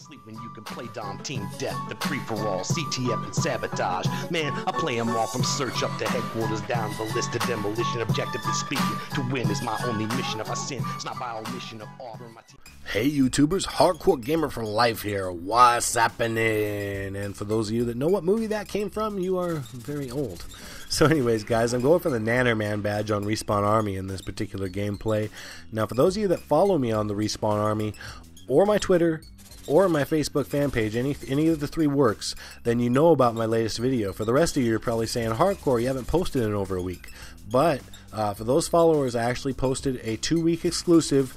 sleep when you can play Dom Team Death, the free-for-all, CTF and Sabotage. Man, I play them all from search up to headquarters, down the list of demolition. Objectively speaking, to win is my only mission. If I sin, it's not by omission of offering my team. Hey YouTubers, Hardcore Gamer for Life here. What's happening? And for those of you that know what movie that came from, you are very old. So anyways, guys, I'm going for the Nanner Man badge on Respawn Army in this particular gameplay. Now, for those of you that follow me on the Respawn Army, or my Twitter, or my Facebook fan page, any of the three works, then you know about my latest video. For the rest of you, you're probably saying, Hardcore, you haven't posted in over a week. But for those followers, I actually posted a 2-week exclusive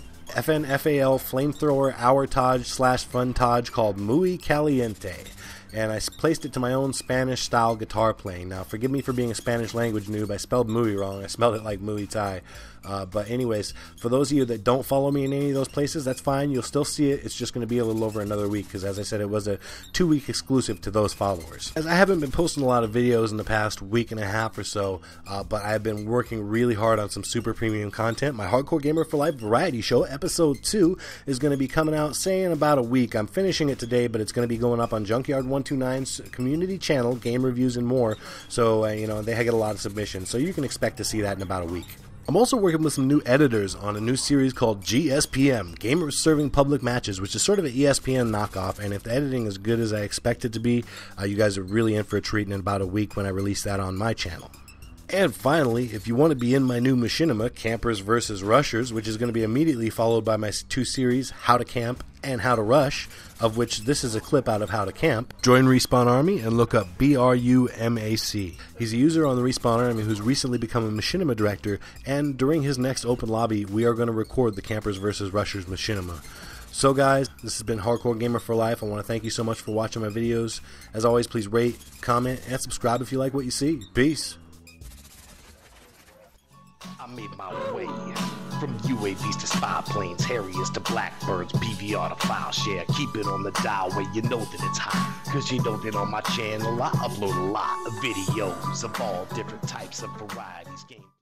FNFAL Flamethrower Hour Taj / Fun Taj called Muy Caliente. And I placed it to my own Spanish-style guitar playing. Now, forgive me for being a Spanish language noob. I spelled Muy wrong. I spelled it like Muay Thai. But anyways, for those of you that don't follow me in any of those places, that's fine. You'll still see it. It's just going to be a little over another week because, as I said, it was a 2-week exclusive to those followers. As I haven't been posting a lot of videos in the past week and a half or so, but I've been working really hard on some super premium content. My Hardcore Gamer for Life variety show, episode 2, is going to be coming out, say, in about a week. I'm finishing it today, but it's going to be going up on Junkyard 129's community channel, Game Reviews and More. So, you know, they get a lot of submissions. So you can expect to see that in about a week. I'm also working with some new editors on a new series called GSPM, Gamers Serving Public Matches, which is sort of an ESPN knockoff, and if the editing is good as I expect it to be, you guys are really in for a treat in about a week when I release that on my channel. And finally, if you want to be in my new machinima, Campers vs. Rushers, which is going to be immediately followed by my 2 series, How to Camp and How to Rush, of which this is a clip out of How to Camp, join Respawn Army and look up BRUMAC. He's a user on the Respawn Army who's recently become a machinima director, and during his next open lobby, we are going to record the Campers vs. Rushers machinima. So guys, this has been Hardcore Gamer for Life. I want to thank you so much for watching my videos. As always, please rate, comment, and subscribe if you like what you see. Peace. I made my way from UAVs to spy planes, Harriers to Blackbirds, BVR to file share. Keep it on the dial where you know that it's hot, cause you know that on my channel I upload a lot of videos of all different types of varieties.